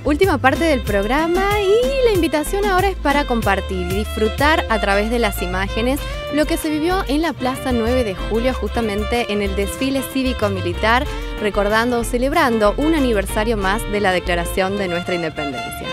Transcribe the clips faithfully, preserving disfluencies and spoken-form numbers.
Última parte del programa y la invitación ahora es para compartir y disfrutar a través de las imágenes lo que se vivió en la Plaza nueve de julio, justamente en el desfile cívico-militar, recordando o celebrando un aniversario más de la declaración de nuestra independencia.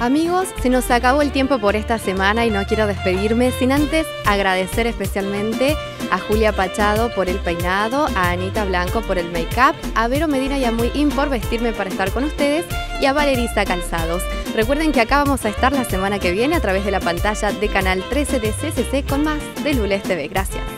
Amigos, se nos acabó el tiempo por esta semana y no quiero despedirme sin antes agradecer especialmente a Julia Pachado por el peinado, a Anita Blanco por el make-up, a Vero Medina y a Muy In por vestirme para estar con ustedes y a Valerisa Calzados. Recuerden que acá vamos a estar la semana que viene a través de la pantalla de Canal trece de C C C con más de Lules T V. Gracias.